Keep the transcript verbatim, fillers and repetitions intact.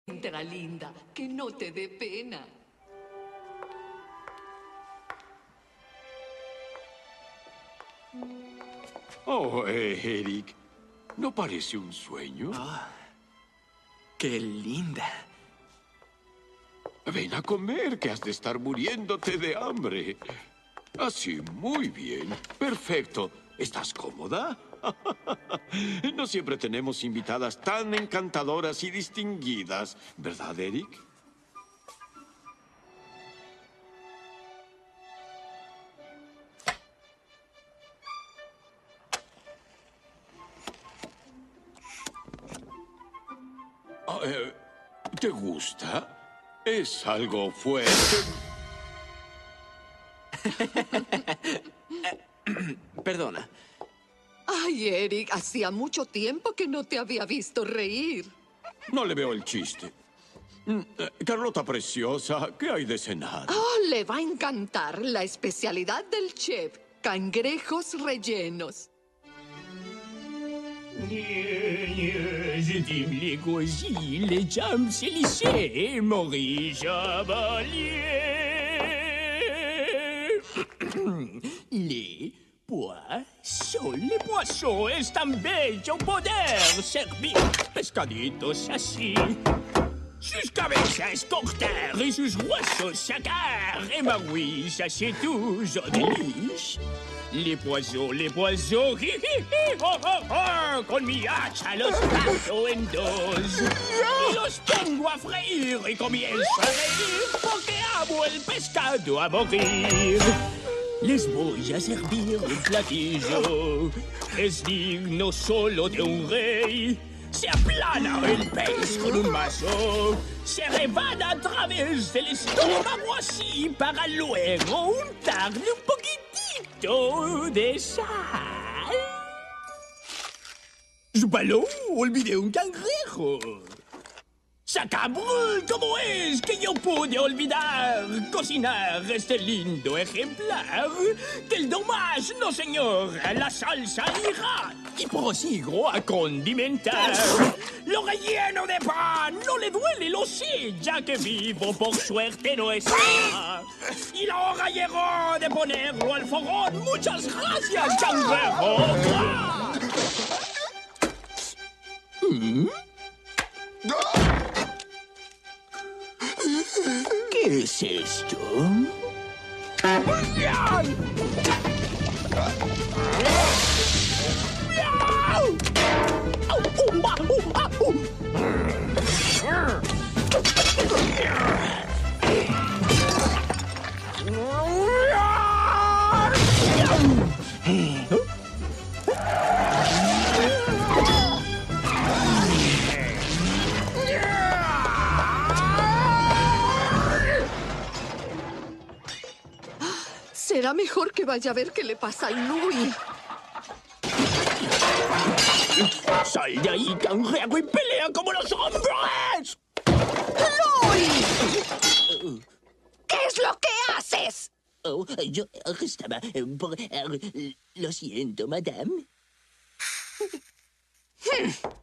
Entra, linda, que no te dé pena. Oh, eh, Eric, ¿no parece un sueño? Oh, ¡qué linda! Ven a comer, que has de estar muriéndote de hambre. Así, muy bien. Perfecto. ¿Estás cómoda? No siempre tenemos invitadas tan encantadoras y distinguidas, ¿verdad, Eric? Ah, eh, ¿te gusta? Es algo fuerte. Perdona. Ay, Eric, hacía mucho tiempo que no te había visto reír. No le veo el chiste. Mm, eh, Carlota preciosa, ¿qué hay de cenar? Oh, le va a encantar la especialidad del chef, cangrejos rellenos. Je t'aime les gosiers, les jams et lycées, Maurice Chevalier. Les poissons, les poissons están bellos poder servir pescaditos así. Sus cabezas cortar y sus huesos sacar. Et Maurice, ça c'est toujours délice. Les poissons, les poissons, hi, hi, hi, oh, oh, oh, con mi hacha los parto en dos. Y los pongo a freír y comienzo a reír porque amo el pescado a morir. Les voy a servir un platillo, es digno solo de un rey. Se aplana el pez con un mazo, se rebana a través del estómago así para luego untarle un poquitito de sal. ¡Zupaló! ¡Olvidé un cangrejo! ¡Sacabrón! ¿Cómo es que yo pude olvidar cocinar este lindo ejemplar? ¡Quel dommage! No, señor, la salsa irá y prosigo a condimentar. Lo relleno de pan, no le duele, lo sé, ya que vivo por suerte no está. Y la hora llegó de ponerlo al fogón. ¡Muchas gracias, cangrejo! ¡Ah! ¿Mm? ¿Qué es esto? Será mejor que vaya a ver qué le pasa al Louis. ¡Sal de ahí, cangrejo, y pelea como los hombres! ¡Louis! ¿Qué es lo que haces? Oh, yo estaba por... Lo siento, madame.